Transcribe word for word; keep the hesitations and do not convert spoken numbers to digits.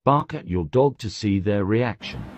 Bark at your dog to see their reaction.